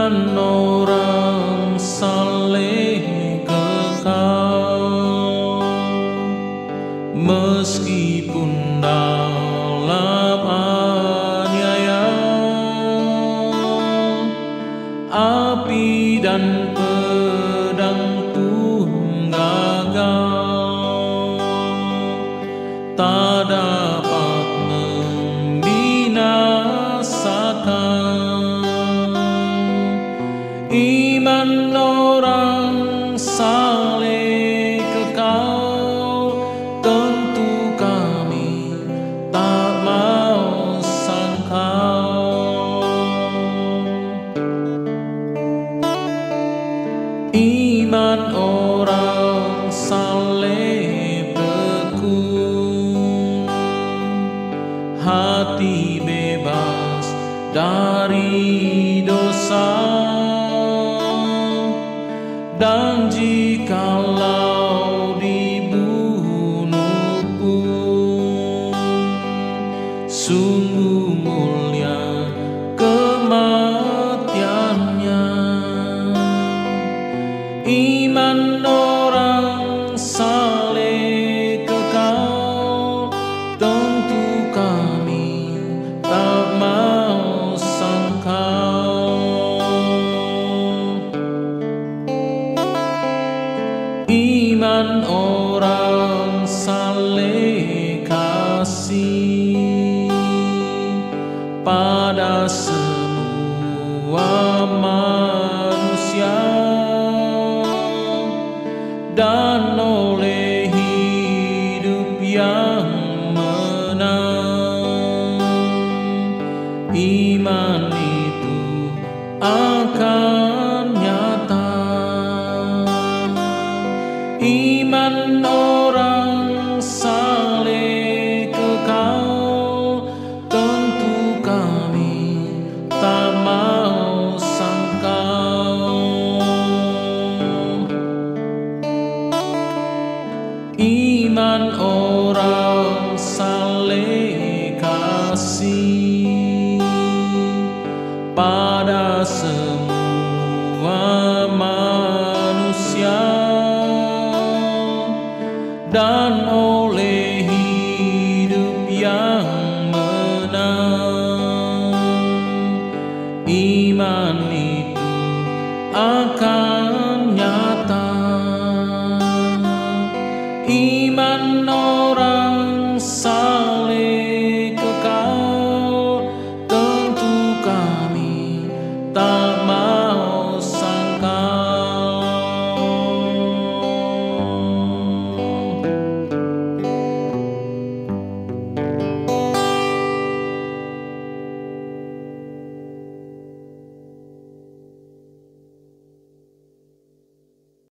Iman orang saleh kekal, meskipun dalam aniaya, api dan pedang pun gagal, tak dapat membinasakan. Iman orang saleh kekal, tentu kami tak mau sangkal. Iman orang saleh tekun, hati bebas dari dosa, dan jikalau dibunuh pun, sungguh mulia kematiannya. Iman orang saleh kekal, tentu kami tak mau sangkal. Iman orang saleh kasih pada semua manusia, dan oleh hidup yang menang, iman itu akan nyata. Iman orang saleh kekal, tentu kami tak mau sangkal. Iman orang saleh kasih pada semua manusia, dan oleh hidup yang menang, iman itu akan nyata. Iman orang saleh